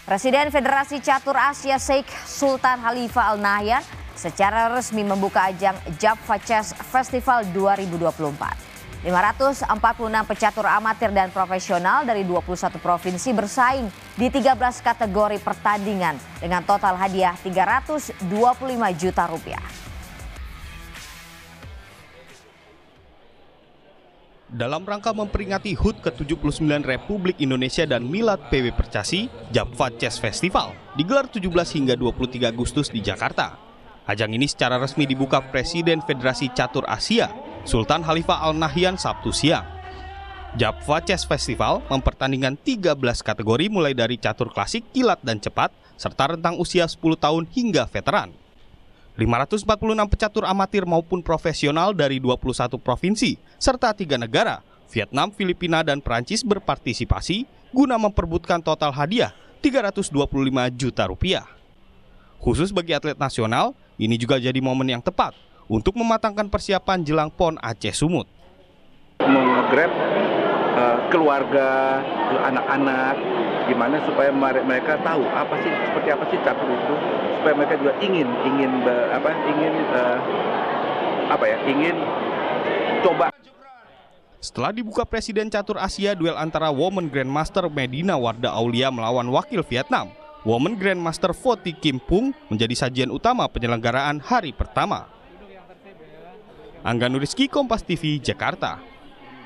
Presiden Federasi Catur Asia Sheikh Sultan Khalifa Al Nahyan secara resmi membuka ajang Java Chess Festival 2024. 546 pecatur amatir dan profesional dari 21 provinsi bersaing di 13 kategori pertandingan dengan total hadiah 325 juta rupiah. Dalam rangka memperingati HUT ke-79 Republik Indonesia dan Milad PW Percasi, Java Chess Festival digelar 17 hingga 23 Agustus di Jakarta. Ajang ini secara resmi dibuka Presiden Federasi Catur Asia, Sultan Khalifa Al Nahyan Sabtu siang. Java Chess Festival mempertandingkan 13 kategori mulai dari catur klasik, kilat, dan cepat, serta rentang usia 10 tahun hingga veteran. 546 pecatur amatir maupun profesional dari 21 provinsi serta 3 negara, Vietnam, Filipina, dan Perancis berpartisipasi guna memperebutkan total hadiah 325 juta rupiah. Khusus bagi atlet nasional, ini juga jadi momen yang tepat untuk mematangkan persiapan jelang PON Aceh Sumut. Meng-grab keluarga, anak-anak, gimana supaya mereka tahu seperti apa sih catur itu, supaya mereka juga ingin coba. Setelah dibuka Presiden Catur Asia, duel antara Women Grandmaster Medina Wardah Aulia melawan wakil Vietnam, Women Grandmaster Voti Kim Pung, menjadi sajian utama penyelenggaraan hari pertama. Angga Nuriski, Kompas TV, Jakarta.